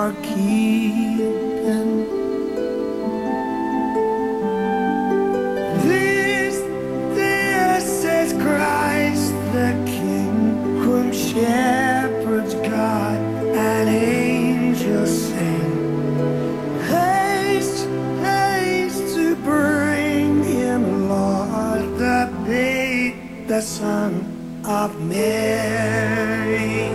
are keeping. This is Christ the King, whom shepherds guard and angels sing. Haste, haste to bring him, Lord, the babe, the Son of Mary.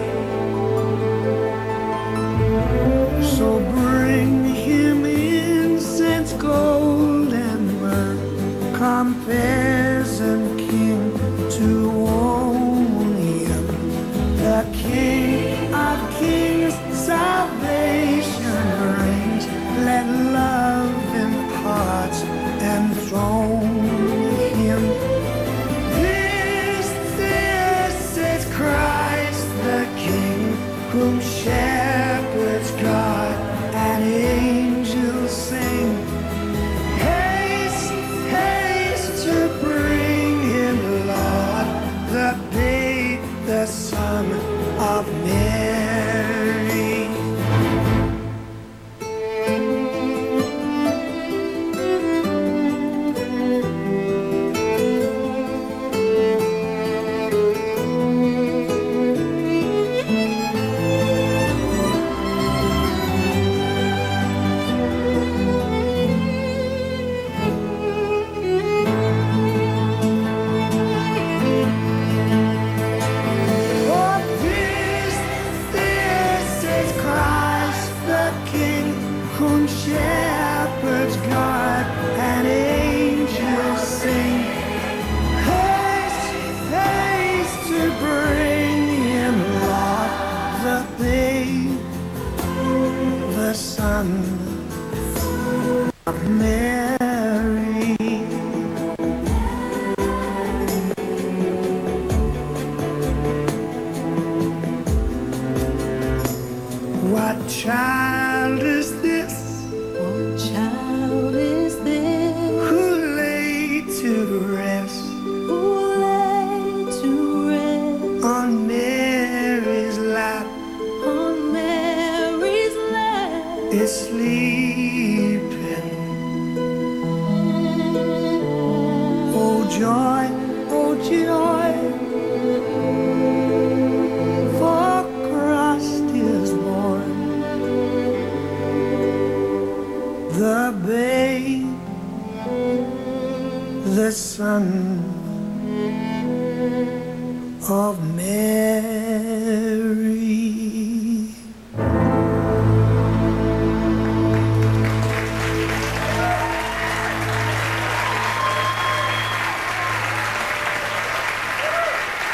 So bring him incense, gold, and myrrh. Come, peasant king, to own him. The King of kings, salvation brings. Let love in hearts enthrone him. This is Christ the King, whom shepherds guard and angels sing. Haste, haste to bring him, Lord, the babe, the Son of Mary. Whom shepherds guard and angels sing. Haste, haste to bring him, Lord, the babe, the Son of Mary. What child is this? What child is this? Who lay to rest? Who lay to rest On Mary's lap? on Mary's lap? Is sleeping. Oh joy, oh joy, for Christ is born. The babe, the Son of Mary.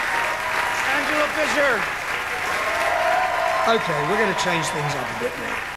Angela Fisher. Okay, we're going to change things up a bit now.